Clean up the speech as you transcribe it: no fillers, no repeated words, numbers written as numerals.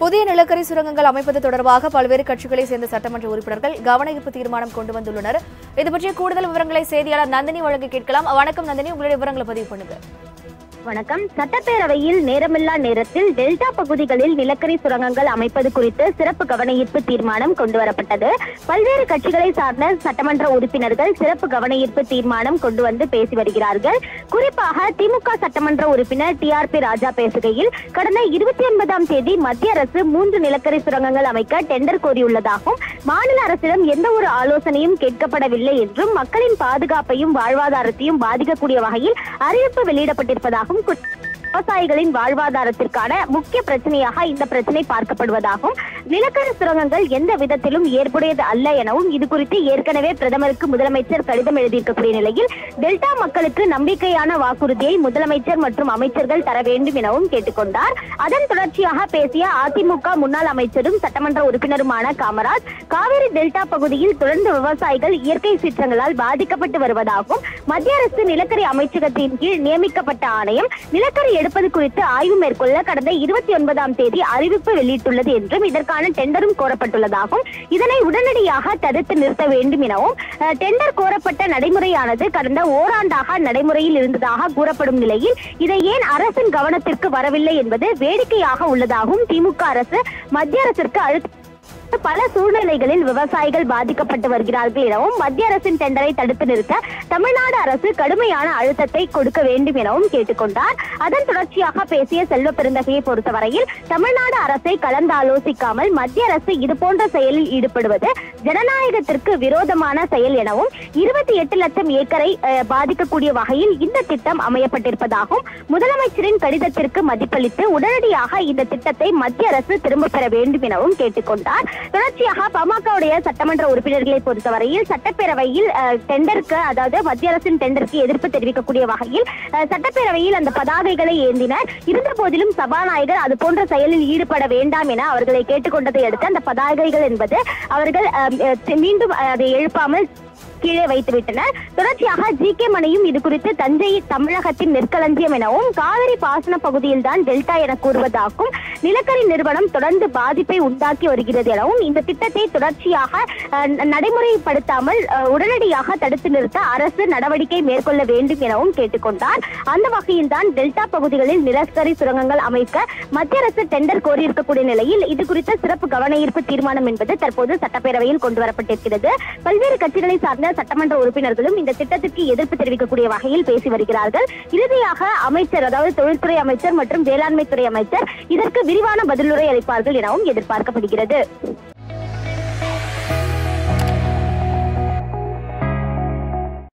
புதிய நிலக்கரி சுரங்கங்கள் அமைப்பது தொடர்பாக பல்வேறு கட்சிகளை சேர்ந்த சட்டமன்ற உறுப்பினர்கள் கவனஈர்ப்பு தீர்மானம் கொண்டு வந்துள்ளனர். இது பற்றிய கூடுதல் விவரங்களை செய்தியாளர் நந்தினி வழங்க கேட்கலாம். வணக்கம் நந்தினி, உங்களுடைய விவரங்களை பதிவு பண்ணுங்க. வணக்கம். சட்டப்பேரவையில் நேரமில்லா நேரத்தில் டெல்டா பகுதிகளில் நிலக்கரி சுரங்கங்கள் அமைப்பது குறித்து சிறப்பு கவனஈர்ப்பு தீர்மானம் கொண்டுவரப்பட்டது. பல்வேறு கட்சிகளை சார்ந்த சட்டமன்ற உறுப்பினர்கள் சிறப்பு கவனஈர்ப்பு தீர்மானம் கொண்டு வந்து பேசி வருகிறார்கள். குறிப்பாக திமுக சட்டமன்ற உறுப்பினர் TRP ராஜா பேசுகையில், கடந்த 29ஆம் தேதி மத்திய அரசு 3 நிலக்கரி சுரங்கங்கள் அமைக்க டெண்டர் கோரியுள்ளதாகவும், மாநில அரசிடம் எந்த ஒரு ஆலோசனையும் கேட்கப்படவில்லை என்றும், மக்களின் பாதுகாப்பையும் வாழ்வாதாரத்தையும் பாதிக்கக்கூடிய வகையில் அறிவிப்பு வெளியிடப்பட்டிருப்பதாகவும், விவசாயிகளின் வாழ்வாதாரத்திற்கான முக்கிய பிரச்சனையாக இந்த பிரச்சனை பார்க்கப்படுவதாகவும், நிலக்கரி சுரங்கங்கள் எந்த விதத்திலும் ஏற்புடையது அல்ல எனவும், இது குறித்து ஏற்கனவே பிரதமருக்கு முதலமைச்சர் கடிதம் எழுதியிருக்கக்கூடிய நிலையில் டெல்டா மக்களுக்கு நம்பிக்கையான வாக்குறுதியை முதலமைச்சர் மற்றும் அமைச்சர்கள் தர வேண்டும் எனவும் கேட்டுக்கொண்டார். அதன் தொடர்ச்சியாக பேசிய அதிமுக முன்னாள் அமைச்சரும் சட்டமன்ற உறுப்பினருமான காமராஜ், காவிரி டெல்டா பகுதியில் தொடர்ந்து விவசாயிகள் இயற்கை சீற்றங்களால் பாதிக்கப்பட்டு வருவதாகவும், மத்திய அரசு நிலக்கரி அமைச்சகத்தின் கீழ் நியமிக்கப்பட்ட ஆணையம் நிலக்கரி எடுப்பது குறித்து ஆய்வு மேற்கொள்ள கடந்த 29ஆம் தேதி அறிவிப்பு வெளியிட்டுள்ளது என்றும், இதற்கான டெண்டரும் கோரப்பட்டுள்ளதாகவும், இதனை உடனடியாக தடுத்து நிறுத்த வேண்டும் எனவும், டெண்டர் கோரப்பட்ட நடைமுறையானது கடந்த ஓராண்டாக நடைமுறையில் இருந்ததாக கூறப்படும் நிலையில் இதை ஏன் அரசின் கவனத்திற்கு வரவில்லை என்பது வேடிக்கையாக உள்ளதாகவும், திமுக அரசு மத்திய அரசிற்கு பல சூழ்நிலைகளில் விவசாயிகள் பாதிக்கப்பட்டு வருகிறார்கள் எனவும், மத்திய அரசின் டெண்டரை தடுத்து நிறுத்த தமிழ்நாடு அரசு கடுமையான அழுத்தத்தை கொடுக்க வேண்டும் எனவும் கேட்டுக்கொண்டார். அதன் தொடர்ச்சியாக பேசிய செல்வ பெருந்தகையை பொறுத்தவரையில், தமிழ்நாடு அரசை கலந்தாலோசிக்காமல் மத்திய அரசு இதுபோன்ற செயலில் ஈடுபடுவது ஜனநாயகத்திற்கு விரோதமான செயல் எனவும், 28 லட்சம் ஏக்கரை பாதிக்கக்கூடிய வகையில் இந்த திட்டம் அமையப்பட்டிருப்பதாகவும், முதலமைச்சரின் கடிதத்திற்கு மதிப்பளித்து உடனடியாக இந்த திட்டத்தை மத்திய அரசு திரும்ப பெற வேண்டும் எனவும் கேட்டுக்கொண்டார். தொடர்ச்சியாக பாமகவுடைய சட்டமன்ற உறுப்பினர்களை பொறுத்தவரையில், சட்டப்பேரவையில் டெண்டருக்கு, அதாவது மத்திய அரசின் டெண்டருக்கு எதிர்ப்பு தெரிவிக்கக்கூடிய வகையில் சட்டப்பேரவையில் அந்த பதாகைகளை ஏந்தினர். இருந்த போதிலும் சபாநாயகர் அது போன்ற செயலில் ஈடுபட வேண்டாம் என அவர்களை கேட்டுக்கொண்டதை அடுத்து அந்த பதாகைகள் என்பது அவர்கள் மீண்டும் அதை எழுப்பாமல் கீழே வைத்துவிட்டனர். தொடர்ச்சியாக GK மணியும் இது குறித்து தஞ்சை தமிழகத்தின் நெற்களஞ்சியம் எனவும், காவிரி பாசன பகுதியில் தான் டெல்டா என கூறுவதாகவும், நிலக்கரி நிறுவனம் தொடர்ந்து பாதிப்பை உண்டாக்கி வருகிறது எனவும், இந்த திட்டத்தை தொடர்ச்சியாக நடைமுறைப்படுத்தாமல் உடனடியாக தடுத்து நிறுத்த அரசு நடவடிக்கை மேற்கொள்ள வேண்டும் எனவும் கேட்டுக்கொண்டார். அந்த வகையில் தான் டெல்டா பகுதிகளில் நிலக்கரி சுரங்கங்கள் அமைக்க மத்திய அரசு டெண்டர் கோரியிருக்கக்கூடிய நிலையில் இது குறித்த சிறப்பு கவனஈர்ப்பு தீர்மானம் என்பது தற்போது சட்டப்பேரவையில் கொண்டுவரப்பட்டிருக்கிறது. பல்வேறு கட்சிகளை சார்ந்த சட்டமன்ற உறுப்பினர்களும் இந்த திட்டத்திற்கு எதிர்ப்பு தெரிவிக்கக்கூடிய வகையில் பேசி வருகிறார்கள். இறுதியாக அமைச்சர், அதாவது தொழில்துறை அமைச்சர் மற்றும் வேளாண்மை துறை அமைச்சர் இதற்கு விரிவான பதிலுரை அளிப்பார்கள் எனவும் எதிர்பார்க்கப்படுகிறது.